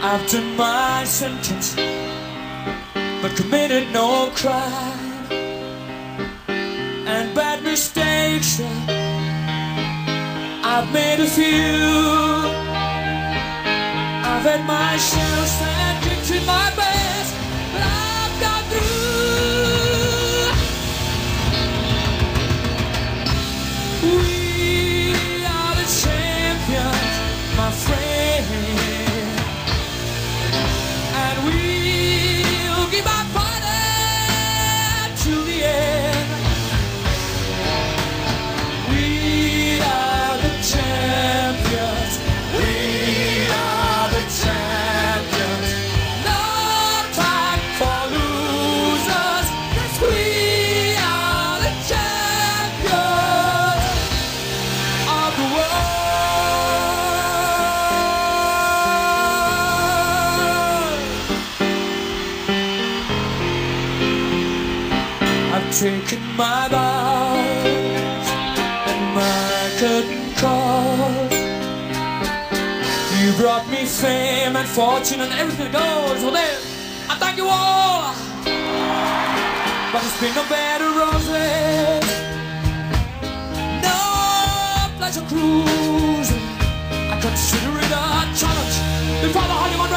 I've done my sentence, but committed no crime. And bad mistakes, I've made a few. I've had my shells and kicked in my best, but I've got through. We are the champions, my friend, and we'll keep on fighting till the end. We are the champions. We are the champions. No time for losers, 'cause we are the champions of the world. I've taken my vows and my curtain call. You brought me fame and fortune and everything that goes with it. I thank you all, but it's been no bed of roses, no pleasure cruise. I consider it a challenge before the honeymoon